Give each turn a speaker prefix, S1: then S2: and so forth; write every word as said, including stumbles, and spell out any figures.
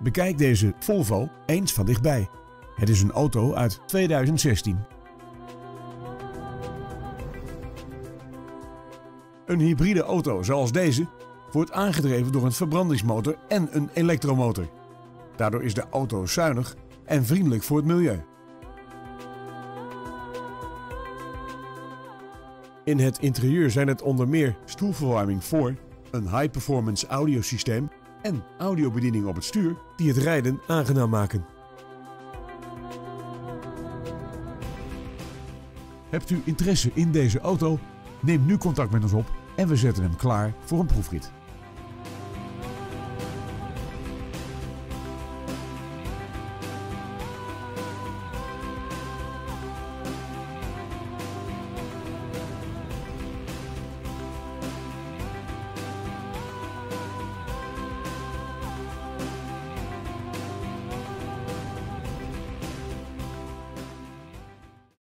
S1: Bekijk deze Volvo eens van dichtbij. Het is een auto uit tweeduizend zestien. Een hybride auto zoals deze wordt aangedreven door een verbrandingsmotor en een elektromotor. Daardoor is de auto zuinig en vriendelijk voor het milieu. In het interieur zijn het onder meer stoelverwarming voor, een high-performance audiosysteem en audiobediening op het stuur die het rijden aangenaam maken. Hebt u interesse in deze auto? Neem nu contact met ons op en we zetten hem klaar voor een proefrit.